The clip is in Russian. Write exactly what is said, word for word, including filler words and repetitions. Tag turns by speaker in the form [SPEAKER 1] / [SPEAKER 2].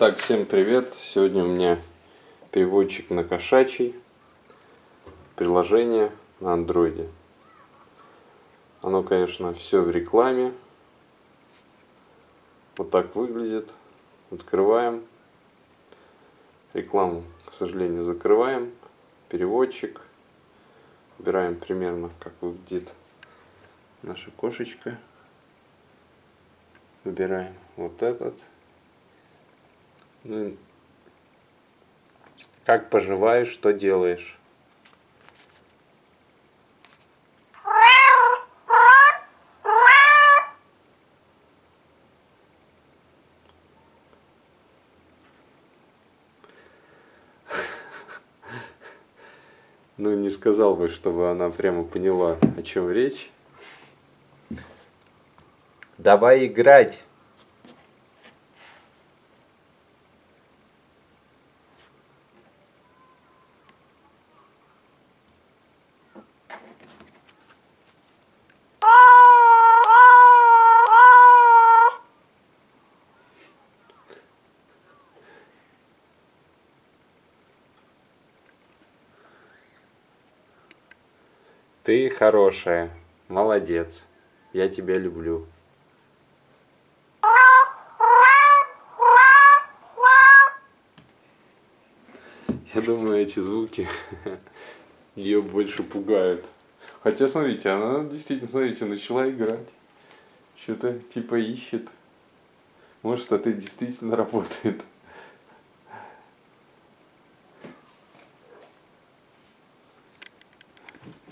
[SPEAKER 1] Так, всем привет! Сегодня у меня переводчик на кошачий, приложение на андроиде. Оно, конечно, все в рекламе. Вот так выглядит. Открываем. Рекламу, к сожалению, закрываем. Переводчик. Выбираем примерно, как выглядит наша кошечка. Выбираем вот этот. Ну, как поживаешь, что делаешь? Ну, не сказал бы, чтобы она прямо поняла, о чем речь. Давай играть. Ты хорошая, молодец, я тебя люблю. Я думаю, эти звуки ее больше пугают. Хотя, смотрите, она действительно, смотрите, начала играть. Что-то типа ищет. Может, это действительно работает.